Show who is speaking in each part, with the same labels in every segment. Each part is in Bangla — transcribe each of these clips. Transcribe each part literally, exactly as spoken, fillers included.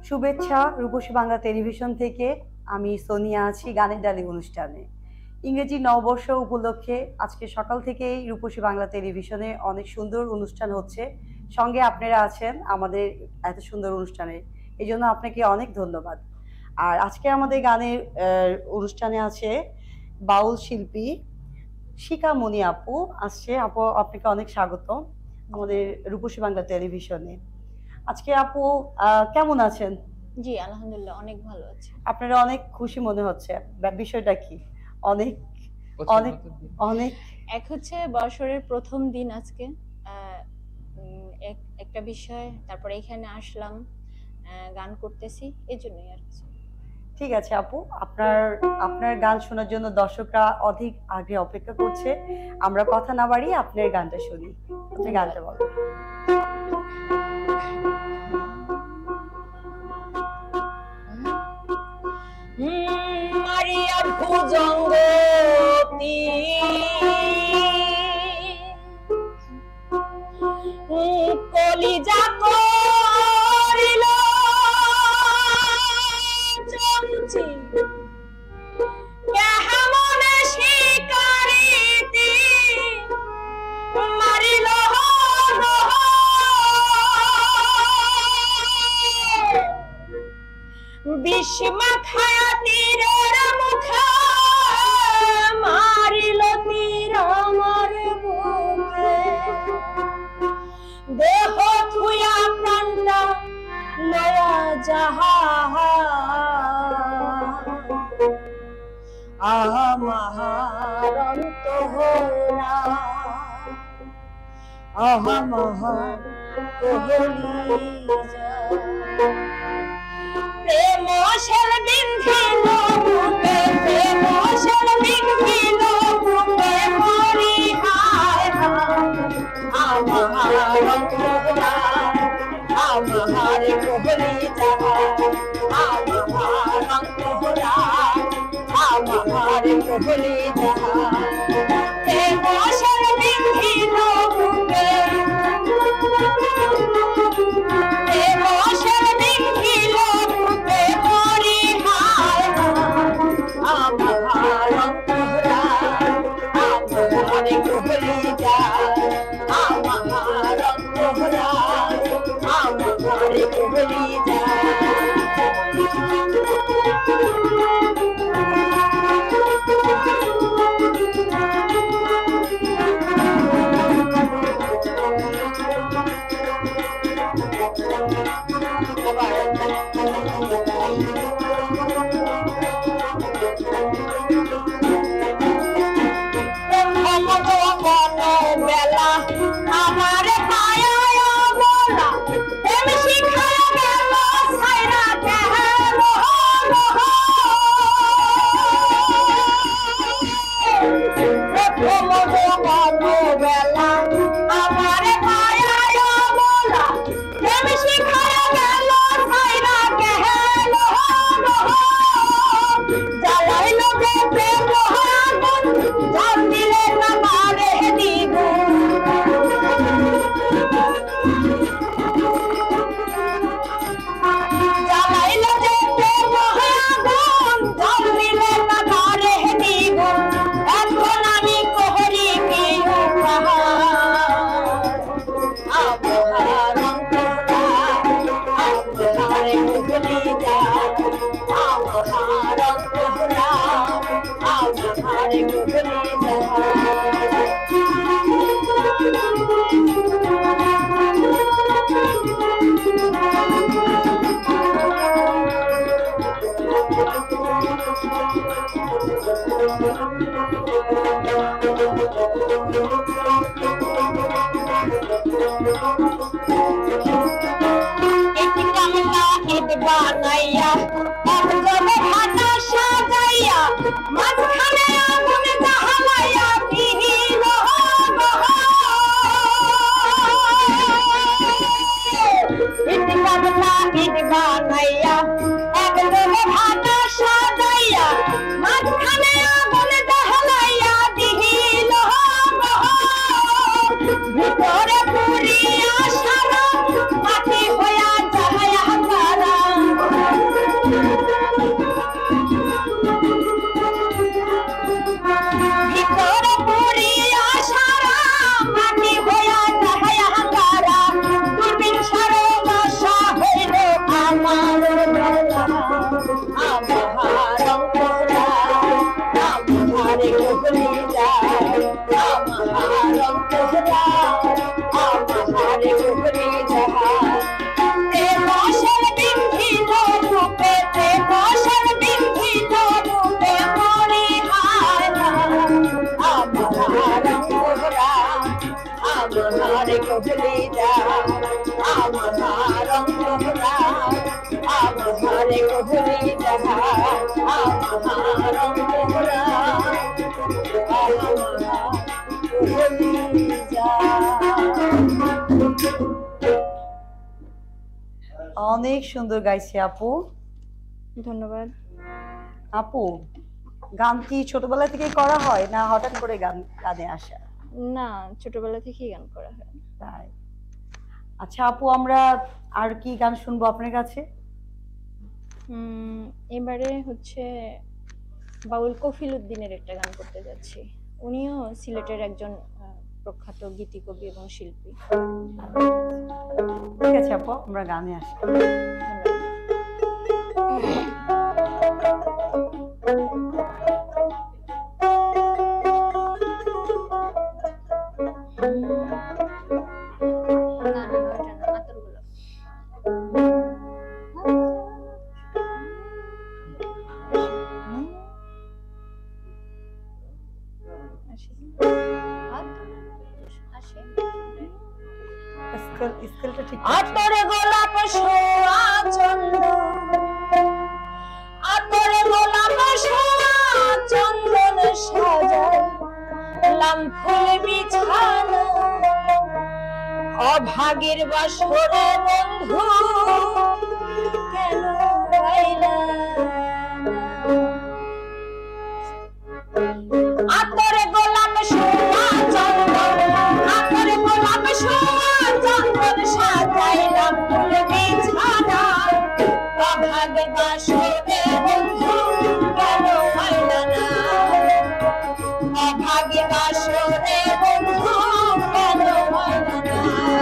Speaker 1: শুভেচ্ছা রূপসী বাংলা টেলিভিশন থেকে। আমি সোনিয়া আছি গানের ডালি অনুষ্ঠানে। ইংরেজি নববর্ষ উপলক্ষে আজকে সকাল থেকেই রূপসী বাংলা টেলিভিশনে অনেক সুন্দর অনুষ্ঠান হচ্ছে, সঙ্গে আপনারা আছেন আমাদের এত সুন্দর অনুষ্ঠানে, এই জন্য আপনাকে অনেক ধন্যবাদ। আর আজকে আমাদের গানের অনুষ্ঠানে আছে বাউল শিল্পী শিখামণি আপু আসছে। আপু আপনাকে অনেক স্বাগত আমাদের রূপসী বাংলা টেলিভিশনে। আজকে আপু কেমন আছেন?
Speaker 2: জি আলহামদুলিল্লাহ অনেক ভালো আছি।
Speaker 1: আপনারা অনেক খুশি মনে হচ্ছে, বিষয়টা কি? অনেক অনেক অনেক
Speaker 2: এক হচ্ছে বছরের প্রথম দিন আজকে, একটা বিষয়, তারপরে এখানে আসলাম, গান করতেছি, এই জন্যই আর কিছু।
Speaker 1: ঠিক আছে আপু, আপনার আপনার গান শোনার জন্য দর্শকরা অধিক আগ্রহে অপেক্ষা করছে। আমরা কথা না বাড়িয়ে আপনার গানটা শুনি। আপনি গানটা বলেন।
Speaker 2: মারিয়া ভুজঙ্গতি কলিজা করিল চঞ্চি কেমন শিকারিতি মারিল বিস্মা খায়া তীরের মুখে মারিল তীর আমার বুকে দেহ থুয়া প্রাণটা লয়া যাহা আমার অন্তহরা আহামাহার কলিজা প্রেম শল বিন্ধিল বুকে প্রেম শল বিন্ধিল বুকে মরি হায় আমার অন্তরা আমার কলিজা আমার অন্তরা আমার কলিজা প্রেম শল বিন্ধিল বুকে প্রেম শল বিন্ধিল বুকে মরি হায় আমার অন্তরা আমার কলিজা আমার অন্তরা আমার কলিজা বেলা আমার পায়া বলা প্রেম শিখায়া গেল সাইরা কেন প্রথম বেলা আমার পায়া বলা প্রেম শিখায়া গেল সাইরা কেন জ্বালাইল যে প্রেম আগুন জান দিলে না মারে দ্বিগুণ জ্বালাইল যে প্রেম আগুন জান দিলে না মারে দ্বিগুণ এখন আমি কোহরি কি আমার অন্তরা আমার কলিজা আমার অন্তরা আমার কলিজা বানাইয়া একজনে ভাতা সাজাইয়া মাঝখানে আগুন জ্বালাইয়া দিল ইট বাংলা ইট বানাইয়া একজনে ভাতা সাজাইয়া মাঝখানে আগুন জ্বালাইয়া দিল ভিতরে পুরিয়া সারা মাটি হইয়া জ্বালাইয়া তারা আরে কবুলি জাহান আমার অন্তরা কবুলি জাহান।
Speaker 1: অনেক সুন্দর গাইছে আপু,
Speaker 3: ধন্যবাদ।
Speaker 1: আপু গান কি ছোটবেলা থেকে করা হয় না হঠাৎ করে গান গানে আসা?
Speaker 3: না, ছোটবেলা থেকেই গান করা হয়।
Speaker 1: তাই, আচ্ছা আপু আমরা আর কি গান শুনবো আপনার কাছে?
Speaker 3: উম, এবারে হচ্ছে বাউল কফিল উদ্দিনের একটা গান করতে যাচ্ছি। উনিও সিলেটের একজন আহ, প্রখ্যাত গীতিকবি এবং শিল্পী।
Speaker 1: ঠিক আছে আপু, আমরা গানে আসি। স্কেল স্কেলটা ঠিক আছে।
Speaker 2: আতরে গোলাপ সোয়া চন্দন, আতরে গোলাপ সোয়া চন্দন সাজাইলাম ফুল বিছানা, অভাগীর বাসরে বন্ধু কেন আইলা না? আতরে গোলাপ সোয়া চন্দন, আতরে গোলাপ সোয়া চন্দন সাজাইলাম ফুল বিছানা, অভাগীর বাসরে বন্ধু কেন আইলা না? অভাগীর বাসরে বন্ধু কেন আইলা না?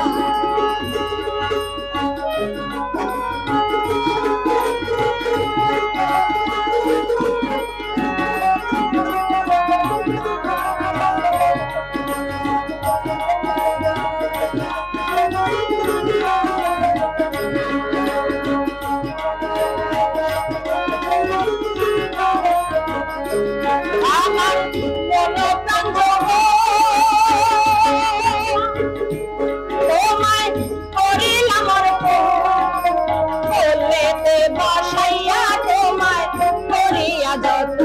Speaker 2: আমার মন প্রাণ তোমায় করিলাম বললেতে বসাইয়া তোমায় করিয়া যত,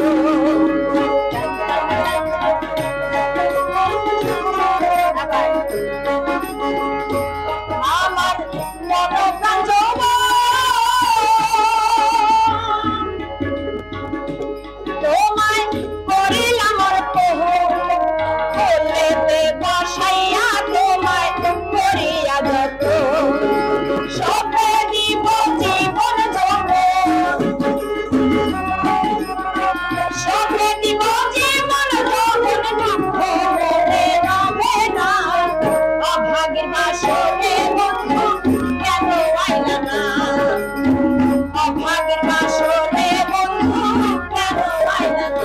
Speaker 2: আমার মন প্রাণ তোমায় করিলাম বললেতে বসাইয়া তোমায় করিয়া যত, সবে দিব জীবন যৌবন, সবে দিব জীবন যৌবন, দুঃখ মনে রবে না। অভাগীর বাসরে বন্ধু কেন আইলা না? অভাগীর বাসরে বন্ধু কেন আইলা না?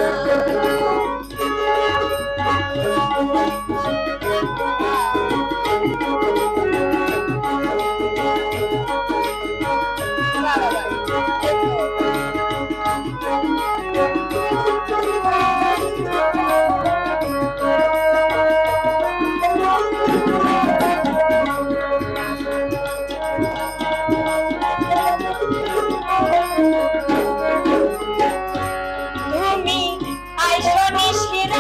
Speaker 2: তুমি আইসো নিশিরা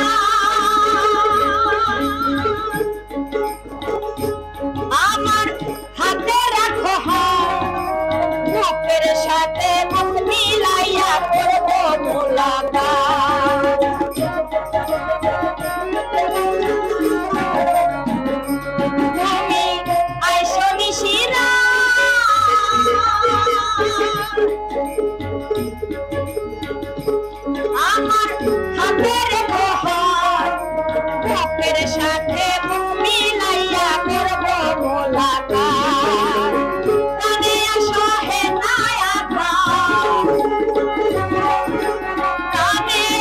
Speaker 2: আমার হাতে রাখো হাত, বুকের সাথে বুক মিলাইয়া করব মোলাকাত। তুমি আইসো নিশিরা আমার হাতে রেখো হাত, বুকের সাথে বুক মিলাইয়া করব মোলাকাত। কানে আসো হে নায়া খাও, কানে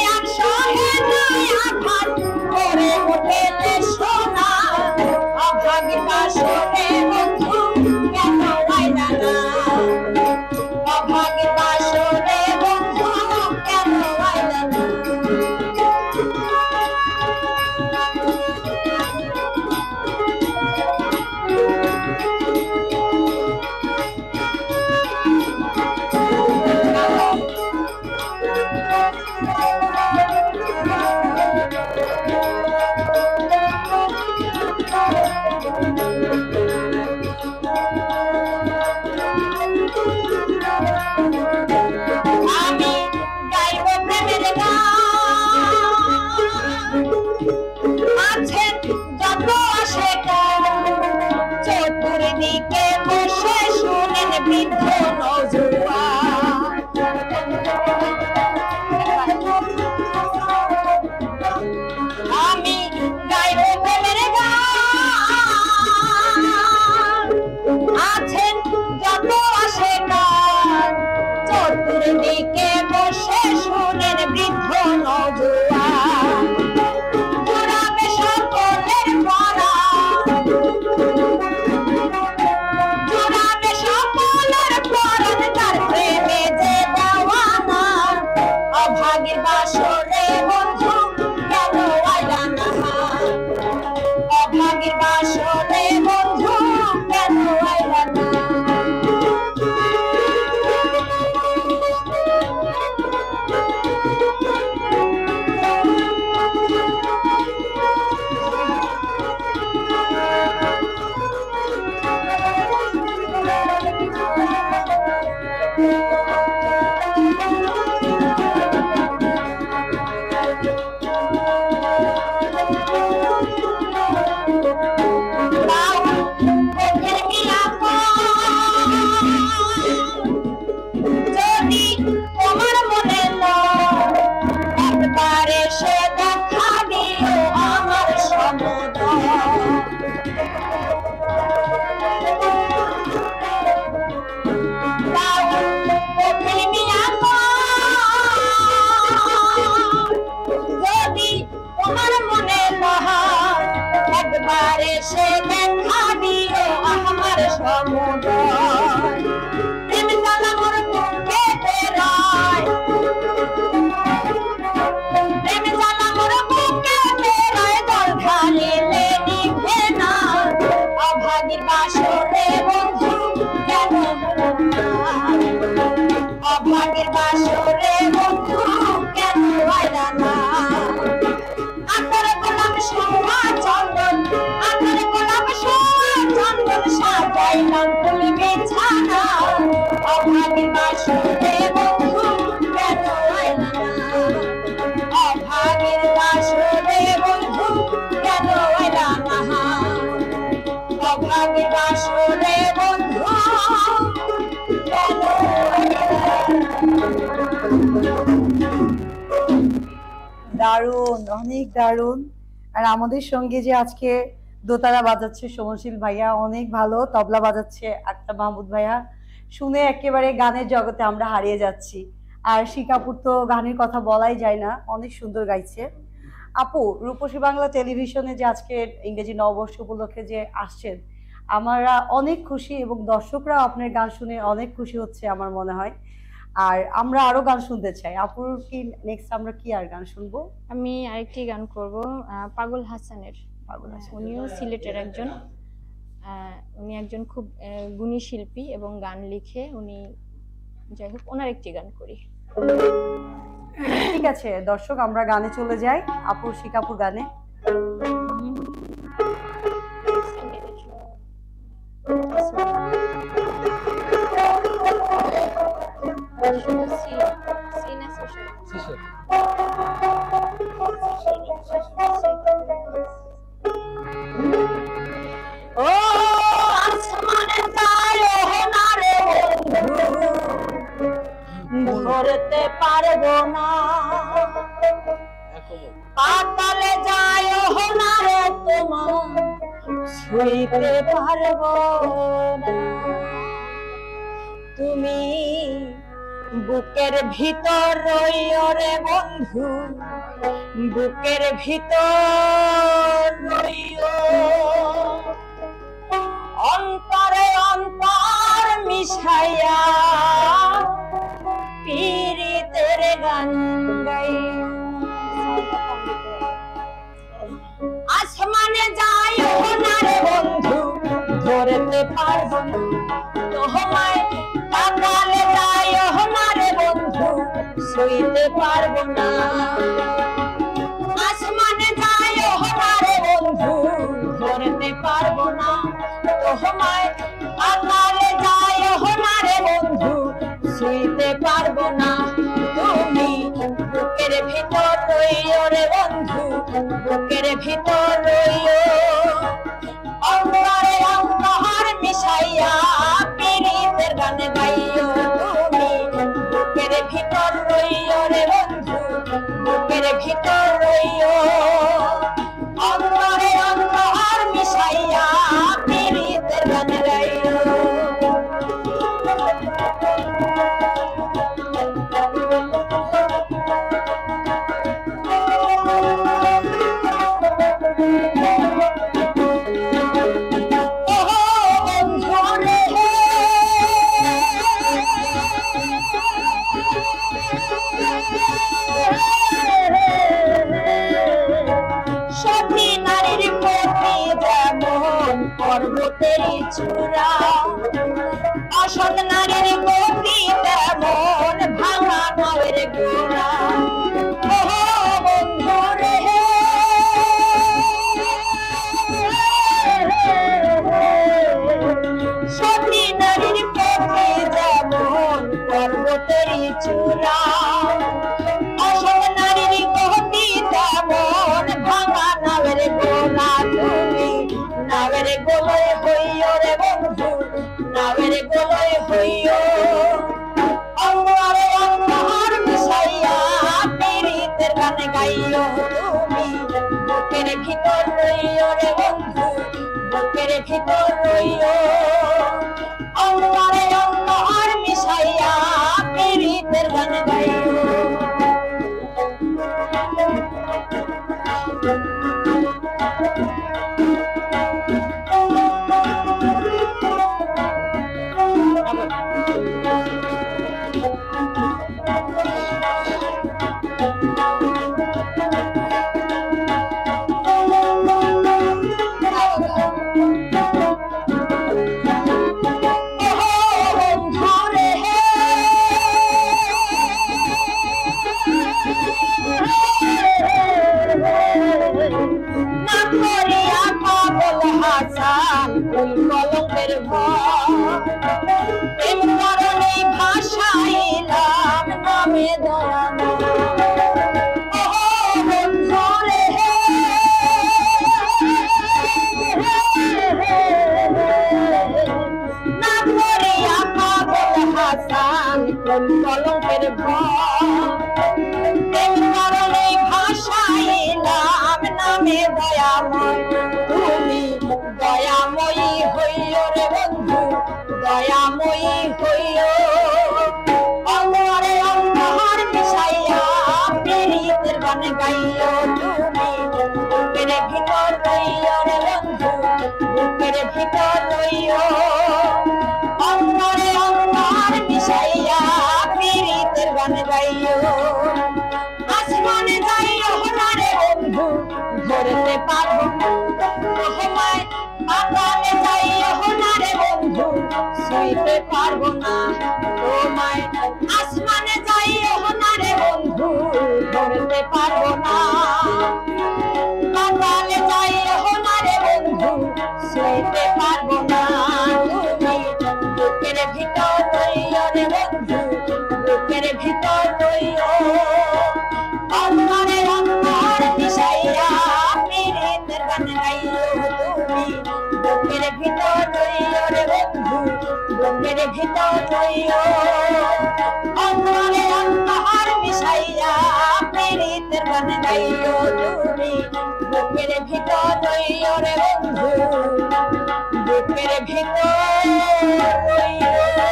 Speaker 2: আমি গাইব প্রেমের গান, আছেন যত আসে গান, চতুর্দিকে বসে শুনেন বৃদ্ধ নওজোয়ান। জোড়াবে সকলের পরাণ, জোড়াবে সকলের পরাণ, তার প্রেমে যে দেওয়ানা। অভাগীর বাসরে বন্ধু কেন আইলা না, অভাগীর বাসরে বন্ধু কেন আইলা না। যদি তোমার মনে লয়, একবার এসে দেখা দিও আমার সমুদয়। যদি তোমার মনে লয়, একবার এসে দেখা দিও আমার সমুদয়। প্রেম জ্বালা মোর বুকে বেড়ায়, প্রেম জ্বালা মোর বুকে বেড়ায়, জল ঢালিলে নিভে না। অভাগীর বাসরে বন্ধু কেন না, অভাগীর বাসরে বন্ধু কেন আইলা না। আতর গোলাপ সোনা চন্দন, আতর গোলাপ সোনা চন্দন, সাজাইলাম ফুল বিছানা। অভাগীর বাসরে বন্ধু কেন আইলা না, অভাগীর বাসরে বন্ধু কেন আইলা না, অভাগীর বাসরে বন্ধু কেন আইলা না।
Speaker 1: দারুণ, অনেক দারুণ। আর আমাদের সঙ্গে যে আজকে দোতারা বাজাচ্ছে সমনশীল ভাইয়া, অনেক ভালো। তবলা বাজাচ্ছে আক্তার মাহমুদ ভাইয়া। শুনে একেবারে গানের জগতে আমরা হারিয়ে যাচ্ছি। আর শিকাপুর তো গানের কথা বলাই যায় না, অনেক সুন্দর গাইছে। আপু, রূপসী বাংলা টেলিভিশনে যে আজকে ইংরেজি নববর্ষ উপলক্ষে যে আসছেন, আমরা অনেক খুশি এবং দর্শকরা আপনার গান শুনে অনেক খুশি হচ্ছে আমার মনে হয়। আর আমরা আরো গান শুনতে চাই। আপুর কি নেক্সট আমরা কি আর গান শুনবো?
Speaker 3: আমি আরেকটি গান করব আহ, পাগল হাসানের।
Speaker 1: পাগল হাসান।
Speaker 3: উনিও সিলেটের একজন আহ, উনি একজন খুব আহ, গুণী শিল্পী এবং গান লিখে উনি। যাই হোক, ওনার একটি গান করি।
Speaker 1: ঠিক আছে দর্শক, আমরা গানে চলে যাই, আপুর শিকাপুর গানে।
Speaker 2: ও আসমানে তারে না রে বন্ধু, ধরতে পারবো না। পাতালে যায় না রে তোমার, ছুঁইতে পারবো না। তুমি বুকের ভিতর রইও রে বন্ধু, বুকের ভিতর রইও। অন্তরে অন্তর মিশাইয়া পীড়িতের গান গাইও। আসমানে যায় না রে বন্ধু, ধরতে পারবো না তোমায়। পাতালে যায় না রে বন্ধু, ছুঁইতে পারবো না। আসমানে যায় না রে বন্ধু, ধরতে পারবো না তোমায়। পাতালে যায় না রে বন্ধু, ছুঁইতে পারবো না। তুমি বুকের ভিতর রইও রে বন্ধু, বুকের ভিতর রইও। অন্তরে অন্তর মিশাইয়া পীড়িতের গান গাইও। অসৎ নারীর গতি তেমন ভাঙা নাওয়ের গোড়া। ও বন্ধু রে, সতী নারীর পথে যেমন পর্বতেরই চূড়া, অসৎ নারীর গতি তেমন ভাঙা নাওয়ের গোড়া। তুমি নাওয়ের গোলয় হইও রে বন্ধু, নাওয়ের গোলয় হইও। অঙ্গরে অঙ্গহার মিশাইয়া পীড়িতের গান গাইও। তুমি বুকের ভিতর রইও রে বন্ধু, বুকের ভিতর রইও। অঙ্গরে অঙ্গহার মিশাইয়া পীড়িতের গান গাইও। কলঙ্কের প্রেম কারণে ভাষাইলাম নামে দয়াময়। কলঙ্কের প্রেম কারণে ভাষাইলাম নামে দয়াময়। তুমি দয়াময়ী হইও রে বন্ধু, দয়াময়ী হইও। অঙ্গরে অঙ্গহার মিশাইয়া পীড়িতের গান গাইও। তুমি বুকের ভিতর রইও রে বন্ধু, বুকের ভিতর রইও। অঙ্গরে অঙ্গহার মিশাইয়া পীড়িতের গান গাইও। আসমানে যাইও না রে বন্ধু, ধরতে পারবো তোমায়। পাতালে যাইও না রে বন্ধু, ছুঁইতে পারবো না তোমায়। আসমানে যাইও না রে বন্ধু, ধরতে পারবো না। পাতালে যাইও না রে বন্ধু, ছুঁইতে পারবো না। তুমি বুকের ভিতর রইও রে বন্ধু, বুকের ভিতর রইও। অন্তরে অন্তর মিশাইয়া পীড়িতের গান গাইও। তুমি বুকের ভিতর রইও রে বন্ধু, বুকের ভিতর রইও। অন্তরে অন্তর মিশাইয়া পীড়িতের গান গাইও। তুমি বুকের ভিতর রইও রে বন্ধু, বুকের ভিতর রইও।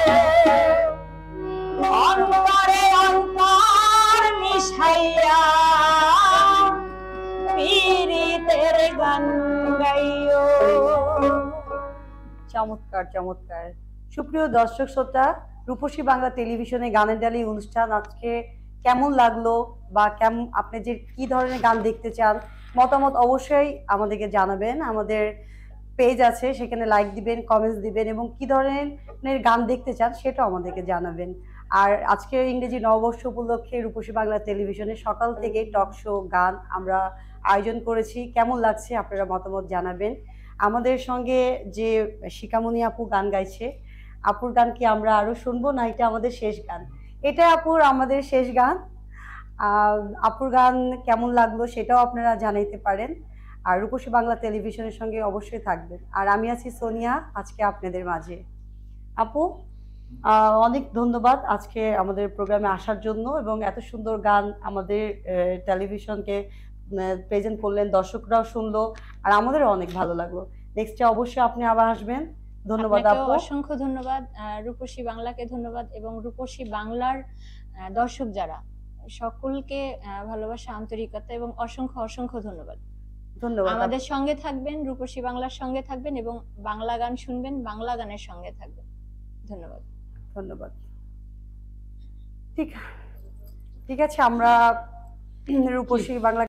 Speaker 2: অন্তরে অন্তর মিশাইয়া পীড়িতের গান গাইও।
Speaker 1: চমৎকার চমৎকার। সুপ্রিয় দর্শক শ্রোতা, রূপসী বাংলা টেলিভিশনে গানের ডালি অনুষ্ঠান আজকে কেমন লাগলো, বা কেমন আপনি যে কি ধরনের গান দেখতে চান মতামত অবশ্যই আমাদেরকে জানাবেন। আমাদের পেজ আছে, সেখানে লাইক দিবেন, কমেন্টস দিবেন, এবং কি ধরনের গান দেখতে চান সেটাও আমাদেরকে জানাবেন। আর আজকে ইংরেজি নববর্ষ উপলক্ষে রূপসী বাংলা টেলিভিশনে সকাল থেকে টক শো গান আমরা আয়োজন করেছি। কেমন লাগছে আপনারা মতামত জানাবেন। আমাদের সঙ্গে যে শিখামণি আপু গান গাইছে, আপুর গান কি আমরা আরো শুনবো, না এটা আমাদের শেষ গান? এটা আপুর আমাদের শেষ গান। আহ আপুর গান কেমন লাগলো সেটাও আপনারা জানাইতে পারেন। আর রূপসী বাংলা টেলিভিশনের সঙ্গে অবশ্যই থাকবেন। আর আমি আছি সোনিয়া আজকে আপনাদের মাঝে। আপু আহ অনেক ধন্যবাদ আজকে আমাদের প্রোগ্রামে আসার জন্য, এবং এত সুন্দর গান আমাদের টেলিভিশনকে প্রেজেন্ট করলেন, দর্শকরাও শুনলো, আর আমাদেরও অনেক ভালো লাগলো। নেক্সটে অবশ্যই আপনি আবার আসবেন। ধন্যবাদ আপু,
Speaker 3: অসংখ্য ধন্যবাদ। রূপসী বাংলাকে ধন্যবাদ, এবং রূপসী বাংলার দর্শক যারা সকলকে ভালোবাসা, আন্তরিকতা এবং অসংখ্য অসংখ্য ধন্যবাদ।
Speaker 1: ধন্যবাদ।
Speaker 3: আমাদের সঙ্গে থাকবেন, রূপসী বাংলার সঙ্গে থাকবেন, এবং বাংলা গান শুনবেন, বাংলা গানের সঙ্গে থাকবেন। ধন্যবাদ
Speaker 1: ধন্যবাদ। ঠিক ঠিক আছে, আমরা রূপসী বাংলা